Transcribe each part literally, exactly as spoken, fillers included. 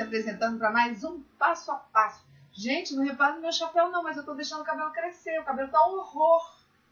apresentando para mais um passo a passo. Gente, não repara no meu chapéu não, mas eu tô deixando o cabelo crescer. O cabelo tá um horror.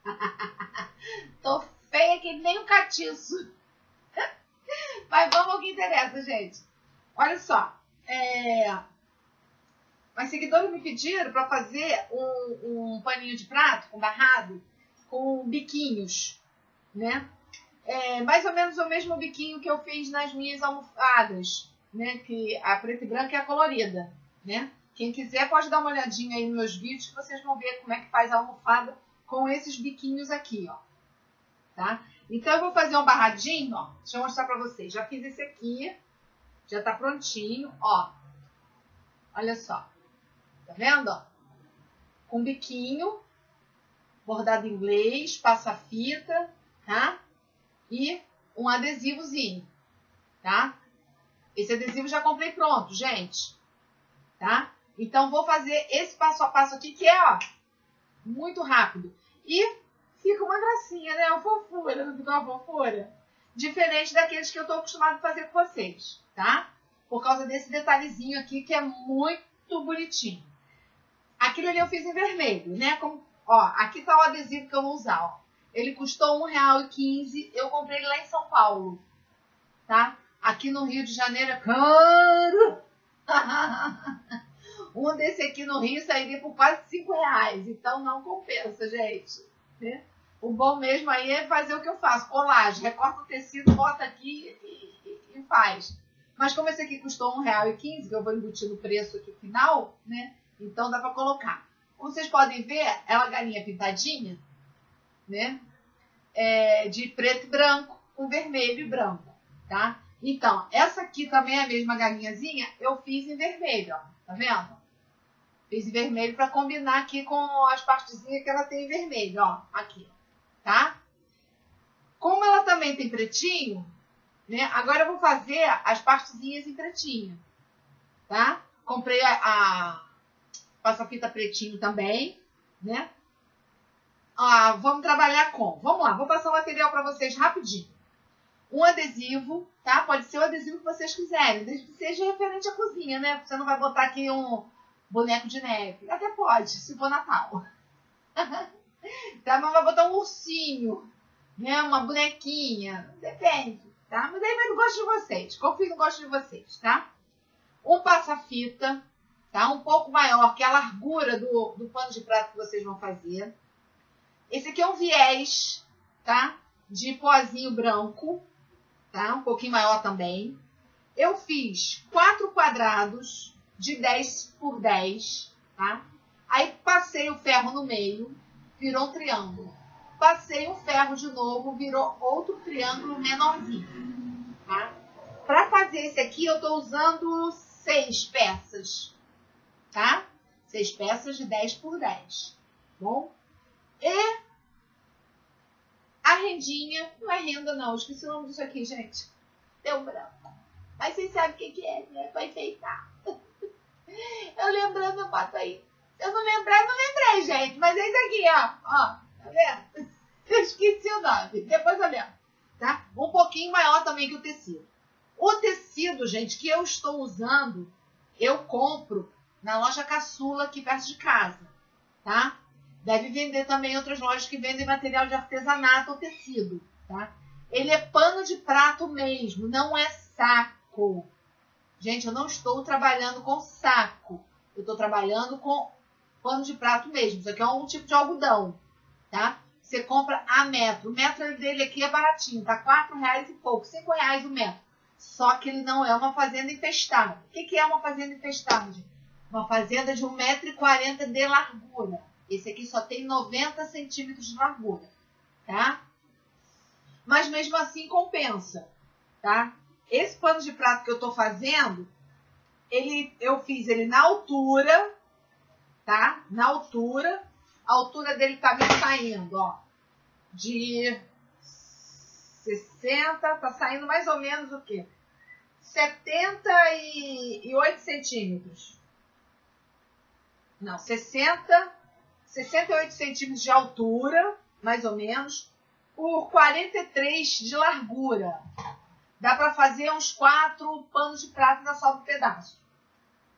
Tô feia que nem um catiço. Mas vamos ao que interessa, gente. Olha só. É... Mas seguidores me pediram para fazer um, um paninho de prato com barrado, com biquinhos, né? É mais ou menos o mesmo biquinho que eu fiz nas minhas almofadas, né? Que a preta e branca é a colorida, né? Quem quiser pode dar uma olhadinha aí nos meus vídeos que vocês vão ver como é que faz a almofada com esses biquinhos aqui, ó. Tá? Então eu vou fazer um barradinho, ó. Deixa eu mostrar pra vocês. Já fiz esse aqui, já tá prontinho, ó. Olha só. Tá vendo, ó? Com biquinho, bordado em inglês, passa-fita, tá? E um adesivozinho, tá? Esse adesivo já comprei pronto, gente, tá? Então, vou fazer esse passo a passo aqui, que é, ó, muito rápido. E fica uma gracinha, né? Uma fofura, não fica uma fofura? Diferente daqueles que eu tô acostumado a fazer com vocês, tá? Por causa desse detalhezinho aqui, que é muito bonitinho. Aquilo ali eu fiz em vermelho, né? Como, ó, aqui tá o adesivo que eu vou usar, ó. Ele custou um real e quinze centavos. Eu comprei lá em São Paulo, tá? Aqui no Rio de Janeiro é caro. Um desse aqui no Rio sairia por quase cinco reais. Então não compensa, gente. Né? O bom mesmo aí é fazer o que eu faço. Colagem. Recorta o tecido, bota aqui e, e, e faz. Mas como esse aqui custou um real e quinze centavos, que eu vou embutir no preço aqui final, né? Então dá pra colocar. Como vocês podem ver, é uma galinha pintadinha, né? É, de preto e branco, com vermelho e branco, tá? Então, essa aqui também é a mesma galinhazinha, eu fiz em vermelho, ó, tá vendo? Fiz em vermelho para combinar aqui com as partezinhas que ela tem em vermelho, ó, aqui, tá? Como ela também tem pretinho, né? Agora eu vou fazer as partezinhas em pretinho, tá? Comprei a, a passa-fita pretinho também, né? Ah, vamos trabalhar com... Vamos lá, vou passar o material para vocês rapidinho. Um adesivo, tá? Pode ser o adesivo que vocês quiserem, desde que seja referente à cozinha, né? Você não vai botar aqui um boneco de neve. Até pode, se for Natal. Tá? Mas vai botar um ursinho, né? Uma bonequinha. Depende, tá? Mas aí vai no gosto de vocês. Confio no gosto de vocês, tá? Um passa-fita, tá? Um pouco maior que a largura do, do pano de prato que vocês vão fazer. Esse aqui é um viés, tá? De pozinho branco, tá? Um pouquinho maior também. Eu fiz quatro quadrados de dez por dez, tá? Aí passei o ferro no meio, virou um triângulo. Passei o ferro de novo, virou outro triângulo menorzinho, tá? Para fazer esse aqui, eu tô usando seis peças, tá? Seis peças de dez por dez, bom? E a rendinha, não é renda não, esqueci o nome disso aqui, gente. Deu branco. Mas vocês sabem o que, que é, né? Pra enfeitar. Eu lembrando, eu boto aí. Se eu não lembrar, não lembrei, gente. Mas é isso aqui, ó. Ó, tá vendo? Eu esqueci o nome. Depois eu lembro, tá? Um pouquinho maior também que o tecido. O tecido, gente, que eu estou usando, eu compro na loja Caçula aqui perto de casa, tá? Deve vender também em outras lojas que vendem material de artesanato ou tecido, tá? Ele é pano de prato mesmo, não é saco. Gente, eu não estou trabalhando com saco. Eu estou trabalhando com pano de prato mesmo. Isso aqui é um tipo de algodão, tá? Você compra a metro. O metro dele aqui é baratinho, tá? quatro reais e pouco, cinco reais o metro. Só que ele não é uma fazenda infestada. O que, que é uma fazenda infestada, gente? Uma fazenda de um metro e quarenta de largura. Esse aqui só tem noventa centímetros de largura, tá? Mas mesmo assim compensa, tá? Esse pano de prato que eu tô fazendo, ele, eu fiz ele na altura, tá? Na altura. A altura dele tá me saindo, ó, de sessenta, tá saindo mais ou menos o quê? setenta e oito centímetros. Não, sessenta, sessenta e oito centímetros de altura, mais ou menos, por quarenta e três de largura. Dá para fazer uns quatro panos de prato, ainda sobra um pedaço,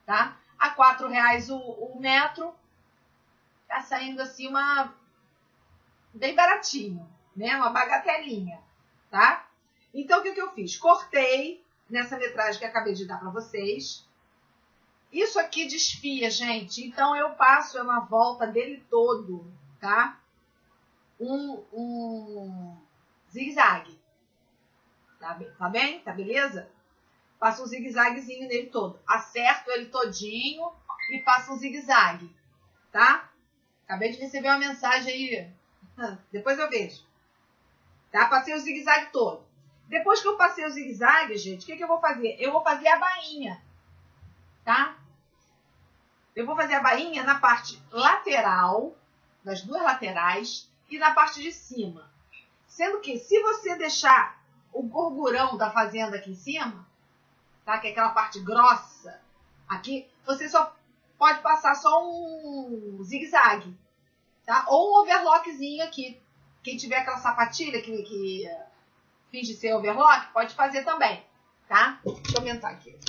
tá? A quatro reais o, o metro, tá saindo assim uma bem baratinho, né? Uma bagatelinha, tá? Então, o que, que eu fiz? Cortei nessa metragem que eu acabei de dar para vocês. Isso aqui desfia, gente. Então, eu passo na volta dele todo, tá? Um, um zigue-zague. Tá bem? Tá bem? Tá beleza? Passo um zigue-zaguezinho nele todo. Acerto ele todinho e passo um zigue-zague, tá? Acabei de receber uma mensagem aí. Depois eu vejo. Tá? Passei o zigue-zague todo. Depois que eu passei o zigue-zague, gente, o que, que eu vou fazer? Eu vou fazer a bainha, tá? Eu vou fazer a bainha na parte lateral, nas duas laterais, e na parte de cima. Sendo que, se você deixar o gorgurão da fazenda aqui em cima, tá? Que é aquela parte grossa aqui, você só pode passar só um zigue-zague, tá? Ou um overlockzinho aqui. Quem tiver aquela sapatilha que, que finge ser overlock, pode fazer também, tá? Deixa eu aumentar aqui.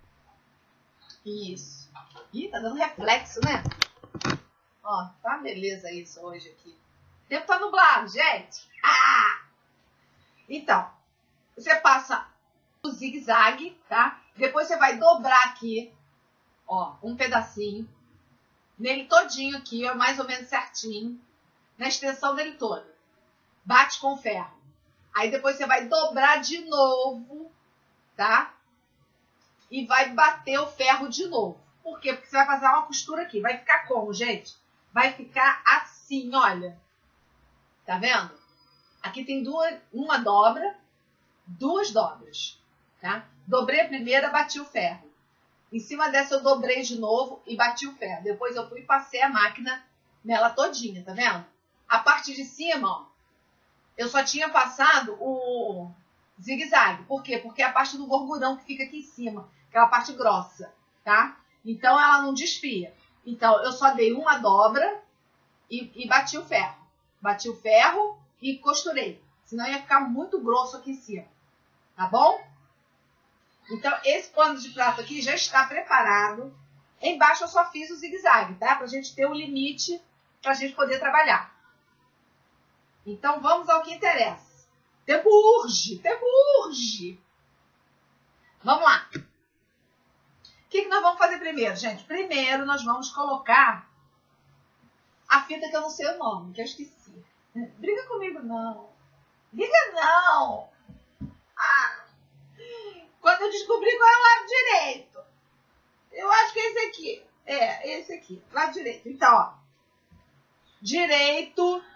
Isso. Ih, tá dando reflexo, né? Ó, tá beleza isso hoje aqui. O tempo tá nublado, gente. Ah! Então, você passa o zigue-zague, tá? Depois você vai dobrar aqui, ó, um pedacinho. Nele todinho aqui, ó, mais ou menos certinho. Na extensão dele toda. Bate com ferro. Aí depois você vai dobrar de novo, tá? E vai bater o ferro de novo. Por quê? Porque você vai fazer uma costura aqui. Vai ficar como, gente? Vai ficar assim, olha. Tá vendo? Aqui tem duas, uma dobra, duas dobras, tá? Dobrei a primeira, bati o ferro. Em cima dessa eu dobrei de novo e bati o ferro. Depois eu fui e passei a máquina nela todinha, tá vendo? A parte de cima, ó, eu só tinha passado o zigue-zague. Por quê? Porque é a parte do gorgurão que fica aqui em cima, aquela parte grossa, tá? Então ela não desfia. Então eu só dei uma dobra e, e bati o ferro. Bati o ferro e costurei. Senão ia ficar muito grosso aqui em cima. Tá bom? Então esse pano de prato aqui já está preparado. Embaixo eu só fiz o zigue-zague, tá? Pra gente ter o limite pra gente poder trabalhar. Então vamos ao que interessa. Tempo urge, tempo urge. Vamos lá. O que, que nós vamos fazer primeiro, gente? Primeiro nós vamos colocar a fita que eu não sei o nome, que eu esqueci. Briga comigo, não. Briga, não. Ah, quando eu descobri qual é o lado direito. Eu acho que é esse aqui. É, esse aqui. Lado direito. Então, ó. Direito.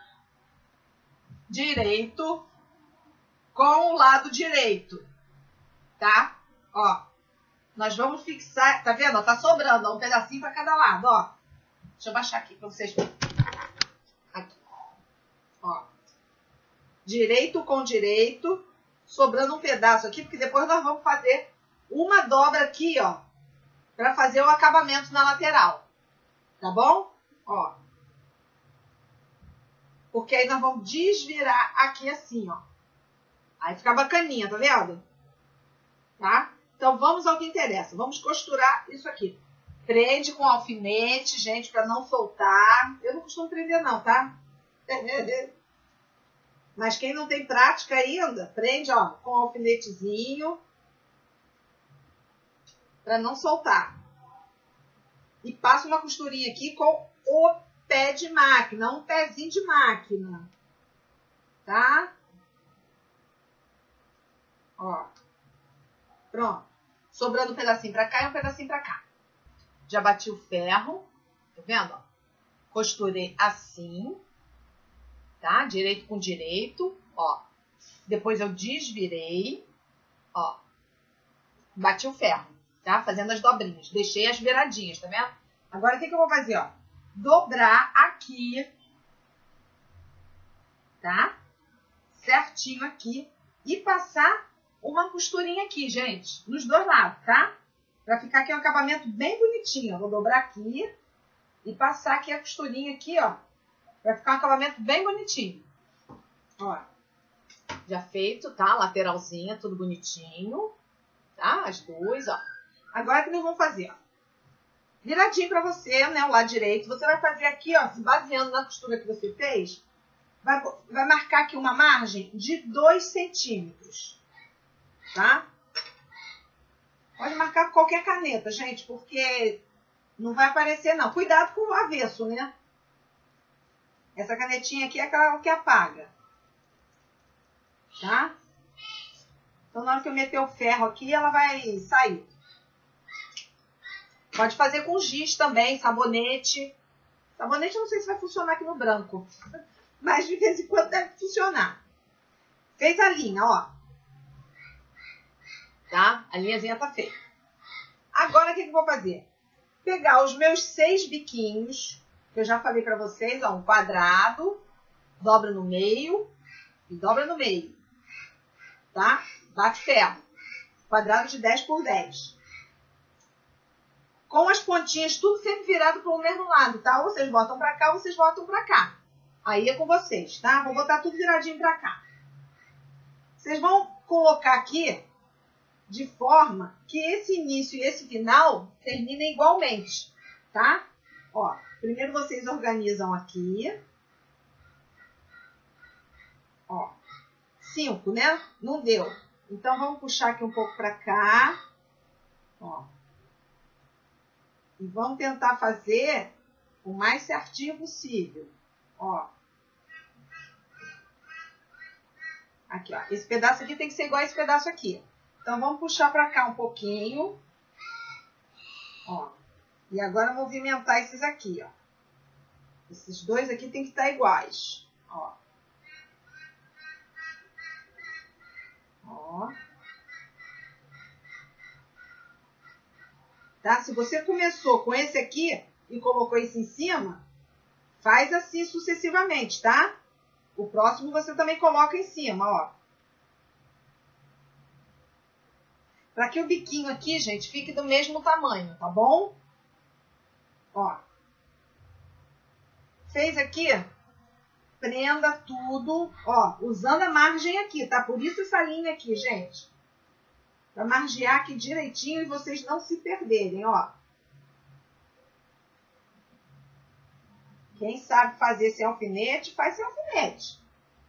Direito. Com o lado direito. Tá? Ó. Nós vamos fixar. Tá vendo? Tá sobrando ó, um pedacinho pra cada lado, ó. Deixa eu baixar aqui pra vocês verem. Aqui. Ó. Direito com direito. Sobrando um pedaço aqui, porque depois nós vamos fazer uma dobra aqui, ó. Pra fazer o acabamento na lateral. Tá bom? Ó. Porque aí nós vamos desvirar aqui assim, ó. Aí fica bacaninha, tá vendo? Tá? Então vamos ao que interessa. Vamos costurar isso aqui. Prende com alfinete, gente, pra não soltar. Eu não costumo prender não, tá? Mas quem não tem prática ainda, prende, ó, com alfinetezinho. Pra não soltar. E passa uma costurinha aqui com o pé de máquina, um pezinho de máquina. Tá? Ó. Pronto. Sobrando um pedacinho pra cá e um pedacinho pra cá. Já bati o ferro. Tá vendo? Ó. Costurei assim. Tá? Direito com direito. Ó. Depois eu desvirei. Ó. Bati o ferro. Tá? Fazendo as dobrinhas. Deixei as viradinhas, tá vendo? Agora o que, que eu vou fazer, ó? Dobrar aqui. Tá? Certinho aqui. E passar uma costurinha aqui, gente. Nos dois lados, tá? Pra ficar aqui um acabamento bem bonitinho. Eu vou dobrar aqui. E passar aqui a costurinha aqui, ó. Pra ficar um acabamento bem bonitinho. Ó. Já feito, tá? Lateralzinha, tudo bonitinho. Tá? As duas, ó. Agora o que nós vamos fazer, ó? viradinho pra você, né, o lado direito. Você vai fazer aqui, ó, se baseando na costura que você fez, vai, vai marcar aqui uma margem de dois centímetros, tá? Pode marcar com qualquer caneta, gente, porque não vai aparecer, não. Cuidado com o avesso, né? Essa canetinha aqui é aquela que apaga, tá? Então, na hora que eu meter o ferro aqui, ela vai sair. Pode fazer com giz também, sabonete. Sabonete eu não sei se vai funcionar aqui no branco, mas de vez em quando deve funcionar. Fez a linha, ó. Tá? A linhazinha tá feita. Agora, o que, que eu vou fazer? Pegar os meus seis biquinhos, que eu já falei pra vocês, ó, um quadrado, dobra no meio e dobra no meio, tá? Bate ferro. Quadrado de dez por dez. Com as pontinhas tudo sempre virado para o mesmo lado, tá? Ou vocês botam pra cá, ou vocês botam pra cá. Aí é com vocês, tá? Vou botar tudo viradinho pra cá. Vocês vão colocar aqui de forma que esse início e esse final terminem igualmente, tá? Ó, primeiro vocês organizam aqui. Ó, cinco, né? Não deu. Então, vamos puxar aqui um pouco pra cá. Ó. E vamos tentar fazer o mais certinho possível. Ó. Aqui, ó. Esse pedaço aqui tem que ser igual a esse pedaço aqui. Então, vamos puxar pra cá um pouquinho. Ó. E agora, movimentar esses aqui, ó. Esses dois aqui tem que estar iguais. Ó. Ó. Tá? Se você começou com esse aqui e colocou esse em cima, faz assim sucessivamente, tá? O próximo você também coloca em cima, ó. Para que o biquinho aqui, gente, fique do mesmo tamanho, tá bom? Ó. Fez aqui? Prenda tudo, ó, usando a margem aqui, tá? Por isso essa linha aqui, gente. Pra margear aqui direitinho e vocês não se perderem, ó. Quem sabe fazer sem alfinete, faz sem alfinete.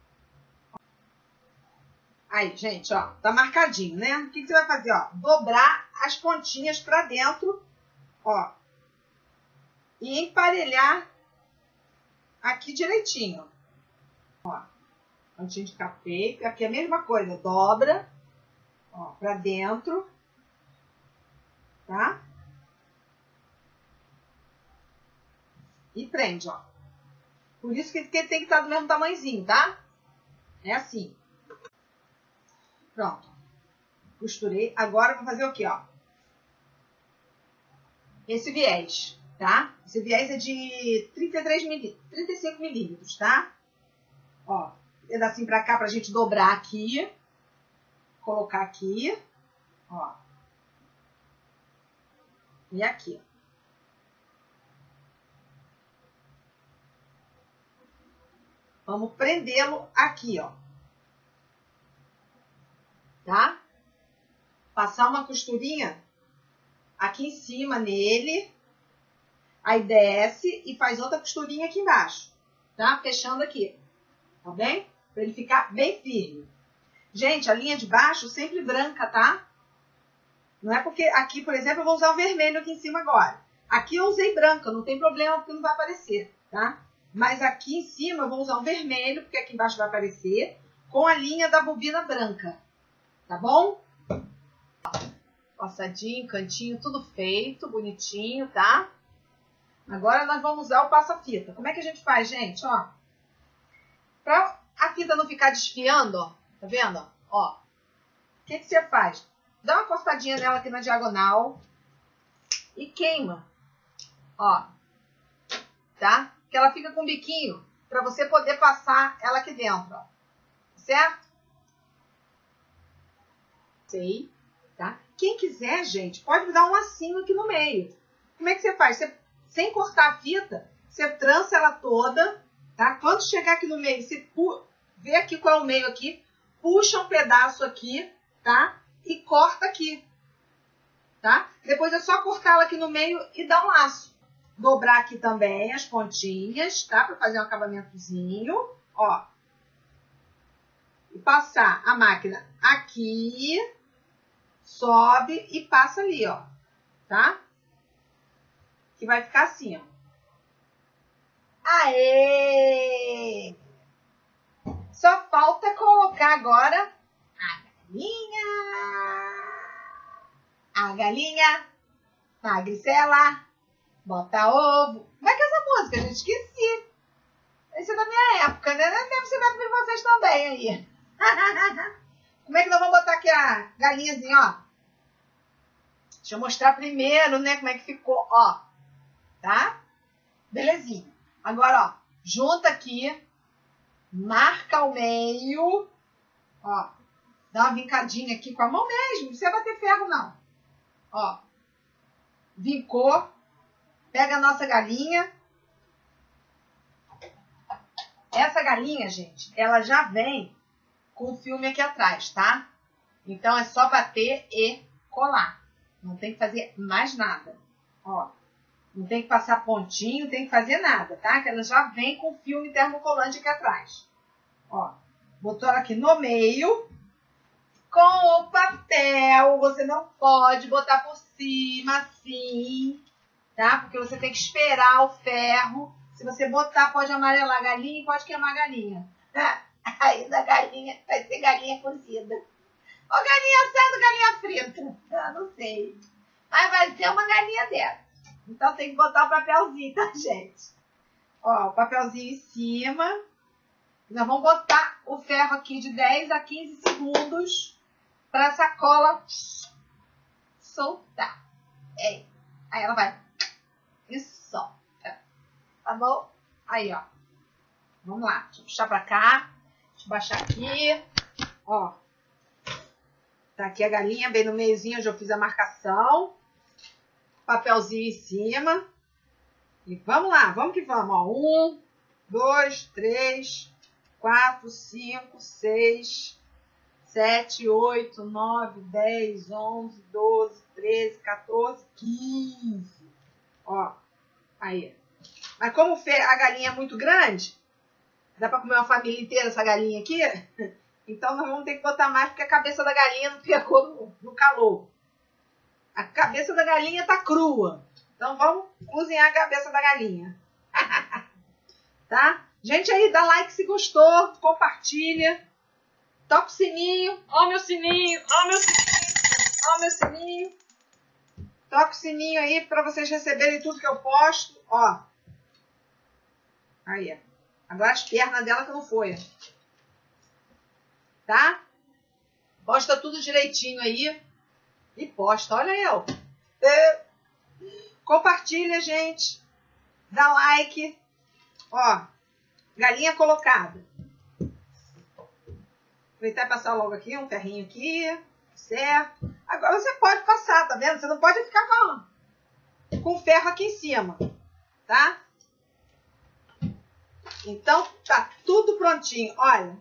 Aí, gente, ó, tá marcadinho, né? O que que você vai fazer, ó? Dobrar as pontinhas pra dentro, ó. E emparelhar aqui direitinho, ó. Pontinho de capeta, aqui é a mesma coisa, dobra, ó, pra dentro, tá? E prende, ó. Por isso que tem que estar do mesmo tamanhozinho, tá? É assim. Pronto. Costurei. Agora eu vou fazer o quê, ó? Esse viés, tá? Esse viés é de trinta e três milímetros, trinta e cinco milímetros, tá? Ó, pedacinho pra cá pra gente dobrar aqui. Colocar aqui, ó. E aqui. Vamos prendê-lo aqui, ó. Tá? Passar uma costurinha aqui em cima nele. Aí desce e faz outra costurinha aqui embaixo. Tá? Fechando aqui. Tá bem? Pra ele ficar bem firme. Gente, a linha de baixo sempre branca, tá? Não é porque aqui, por exemplo, eu vou usar o vermelho aqui em cima agora. Aqui eu usei branca, não tem problema porque não vai aparecer, tá? Mas aqui em cima eu vou usar um vermelho, porque aqui embaixo vai aparecer, com a linha da bobina branca. Tá bom? Passadinho, cantinho, tudo feito, bonitinho, tá? Agora nós vamos usar o passa-fita. Como é que a gente faz, gente? Ó, pra a fita não ficar desfiando, ó, tá vendo? Ó, o que que você faz? Dá uma cortadinha nela aqui na diagonal e queima, ó, tá? Que ela fica com o biquinho pra você poder passar ela aqui dentro, ó. Certo? Sei, tá? Quem quiser, gente, pode dar um lacinho aqui no meio. Como é que você faz? Você, sem cortar a fita, você trança ela toda, tá? Quando chegar aqui no meio, você pu vê aqui qual é o meio aqui, puxa um pedaço aqui, tá? E corta aqui. tá? Depois é só cortar ela aqui no meio e dar um laço. Dobrar aqui também as pontinhas, tá? Pra fazer um acabamentozinho, ó. E passar a máquina aqui, sobe e passa ali, ó, tá? Que vai ficar assim, ó. Aê! Só falta colocar agora a galinha. A galinha, magricela, bota ovo. Como é que é essa música, gente? Esqueci. Esse é da minha época, né? Deve ser da época de vocês também aí. Como é que nós vamos botar aqui a galinhazinha, ó? Deixa eu mostrar primeiro, né, como é que ficou, ó. Tá? Belezinha. Agora, ó, junta aqui, marca o meio, ó. Dá uma vincadinha aqui com a mão mesmo, não precisa bater ferro, não. Ó. Vincou. Pega a nossa galinha. Essa galinha, gente, ela já vem com o filme aqui atrás, tá? Então, é só bater e colar. Não tem que fazer mais nada. Ó. Não tem que passar pontinho, não tem que fazer nada, tá? Que ela já vem com o filme termocolante aqui atrás. Ó. Botou ela aqui no meio. Com o papel. Você não pode botar por cima assim, tá? Porque você tem que esperar o ferro. Se você botar, pode amarelar a galinha e pode queimar a galinha. Aí da galinha vai ser galinha cozida. Ou galinha assada, galinha frita. Eu não sei. Mas vai ser uma galinha dessa. Então tem que botar o papelzinho, tá, gente? Ó, o papelzinho em cima. Nós vamos botar o ferro aqui de dez a quinze segundos para a sacola soltar. É. Aí ela vai e solta. Tá bom? Aí, ó. Vamos lá. Deixa eu puxar pra cá. Deixa eu baixar aqui. Ó. Tá aqui a galinha, bem no meiozinho, onde eu fiz a marcação. Papelzinho em cima. E vamos lá, vamos que vamos. Ó. Um, dois, três, quatro, cinco, seis, sete, oito, nove, dez, onze, doze, treze, quatorze, quinze. Ó. Aí. Mas como a galinha é muito grande, dá pra comer uma família inteira essa galinha aqui, então nós vamos ter que botar mais porque a cabeça da galinha não pegou no, no calor. A cabeça da galinha tá crua. Então vamos cozinhar a cabeça da galinha. Tá? Gente aí, dá like se gostou, compartilha, toca o sininho. Ó meu sininho, ó meu sininho, ó meu sininho. Toca o sininho aí pra vocês receberem tudo que eu posto. Ó. Aí, ó. Agora as pernas dela que não foi. Tá? Posta tudo direitinho aí. E posta. Olha eu. É. Compartilha, gente. Dá like. Ó. Galinha colocada. Aproveitar e passar logo aqui. Um ferrinho aqui. Certo. Agora você pode passar, tá vendo? Você não pode ficar com, com ferro aqui em cima. Tá? Então, tá tudo prontinho. Olha.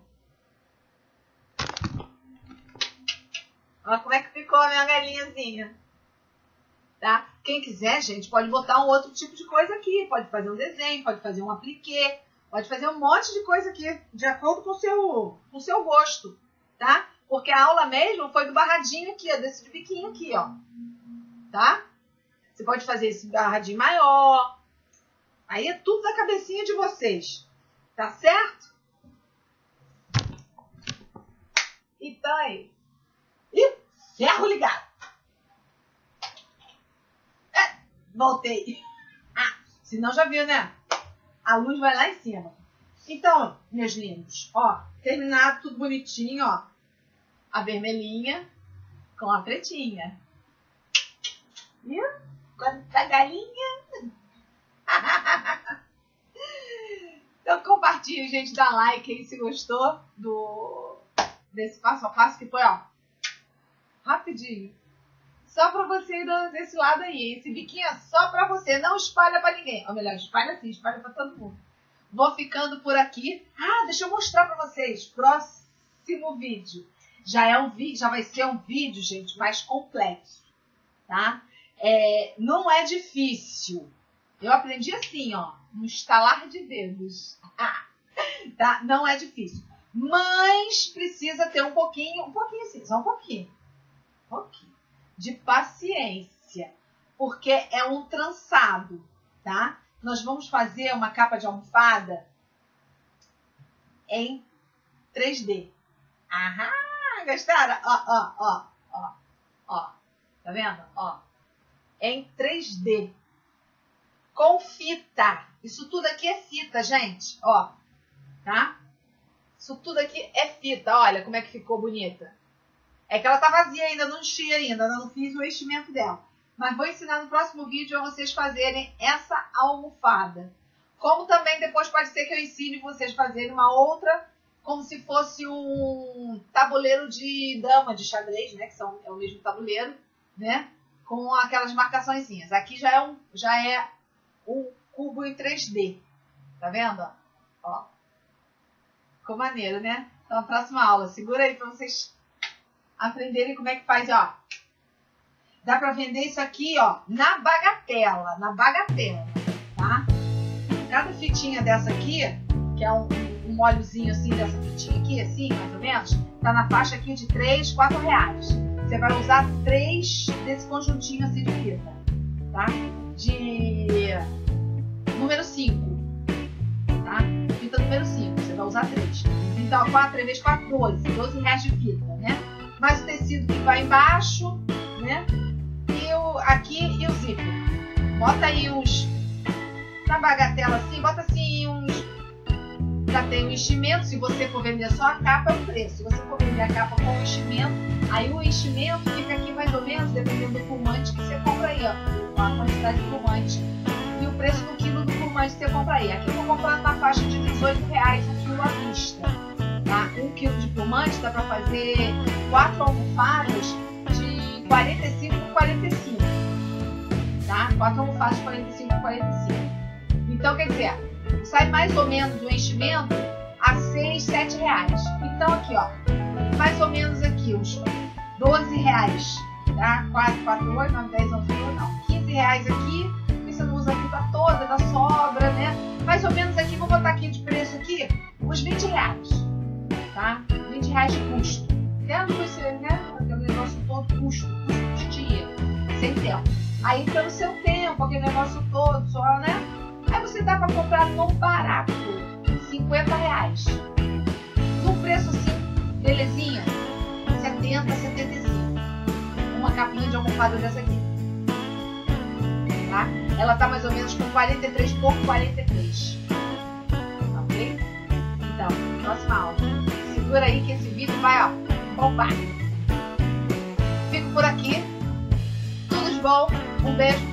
Olha como é que ficou a minha galinhazinha. Tá? Quem quiser, gente, pode botar um outro tipo de coisa aqui. Pode fazer um desenho, pode fazer um apliquê. Pode fazer um monte de coisa aqui. De acordo com o seu, com o seu gosto. Tá? Porque a aula mesmo foi do barradinho aqui, ó. Desse de biquinho aqui, ó. Tá? Você pode fazer esse barradinho maior. Aí é tudo da cabecinha de vocês. Tá certo? Então aí. Ih, ferro ligado. É, voltei. Ah, senão já viu, né? A luz vai lá em cima. Então, meus lindos, ó, terminado tudo bonitinho, ó. A vermelhinha com a pretinha. Viu? Quando tá galinha. Então compartilha, gente, dá like aí se gostou do, desse passo a passo que foi, ó, rapidinho. Só pra você ir desse lado aí. Esse biquinho é só pra você, não espalha pra ninguém. Ou melhor, espalha assim, espalha pra todo mundo. Vou ficando por aqui. Ah, deixa eu mostrar pra vocês. Próximo vídeo. Já é um vídeo, já vai ser um vídeo, gente, mais complexo. tá? É, não é difícil. Eu aprendi assim, ó, no estalar de dedos. Tá? Não é difícil. Mas precisa ter um pouquinho, um pouquinho assim, só um pouquinho. Um pouquinho. De paciência. Porque é um trançado, tá? Nós vamos fazer uma capa de almofada em três D. Aham! Gostaram? Ó, ó, ó, ó, ó. Tá vendo? Ó. Em três D. Com fita. Isso tudo aqui é fita, gente. Ó. Tá? Isso tudo aqui é fita. Olha como é que ficou bonita. É que ela tá vazia ainda, não enchi ainda. Eu não fiz o enchimento dela. Mas vou ensinar no próximo vídeo a vocês fazerem essa almofada. Como também depois pode ser que eu ensine vocês a fazerem uma outra, como se fosse um tabuleiro de dama, de xadrez, né? Que são, é o mesmo tabuleiro, né? Com aquelas marcaçõezinhas. Aqui já é um, já é um cubo em três D. Tá vendo? Ó. Ficou maneiro, né? Então, na próxima aula, segura aí para vocês aprenderem como é que faz, ó. Dá para vender isso aqui, ó, na bagatela, na bagatela, tá? Cada fitinha dessa aqui, que é um, um molhozinho assim, dessa fitinha aqui, assim, mais ou menos, tá na faixa aqui de três, quatro reais. Você vai usar três desse conjuntinho assim de fita, tá? De número cinco, tá? Fita número cinco, você vai usar três. Então, quatro, três vezes quatro, doze. doze reais de fita, né? Mais o tecido que vai embaixo, né? E o, aqui e o zíper. Bota aí uns... Na bagatela assim, bota assim uns... Já tem o enchimento. Se você for vender só a capa, é o preço. Se você for vender a capa com o enchimento, aí o enchimento fica aqui mais ou menos, dependendo do fumante que você compra aí, ó. A quantidade de fumante. E o preço do quilo do fumante que você compra aí. Aqui eu tô comprando na faixa de dezoito reais o quilo à vista. Tá? Um quilo de fumante dá pra fazer quatro almofadas de quarenta e cinco por quarenta e cinco. Tá? Quatro almofadas de quarenta e cinco por quarenta e cinco. Então, quer dizer, sai mais ou menos o enchimento a seis, sete reais. Então, aqui, ó, mais ou menos aqui, uns doze reais. Tá? quatro, quatro, oito, nove, dez, onze, doze, não. quinze reais aqui. E você não usa a fita toda, dá sobra, né? Mais ou menos aqui, vou botar aqui de preço aqui, uns vinte reais. Tá? vinte reais de custo. Tendo você, né? Aquele negócio todo, custo, custo de dinheiro, sem tempo. Aí pelo seu tempo, aquele negócio todo, só, né? Aí você dá para comprar no barato, cinquenta reais. No preço assim, belezinha, setenta, setenta e cinco. Uma capinha de almofada dessa aqui. Tá? Ela tá mais ou menos com quarenta e três por quarenta e três. Ok? Então, próxima aula. Segura aí que esse vídeo vai, ó, bombar. Fico por aqui. Tudo de bom. Um beijo.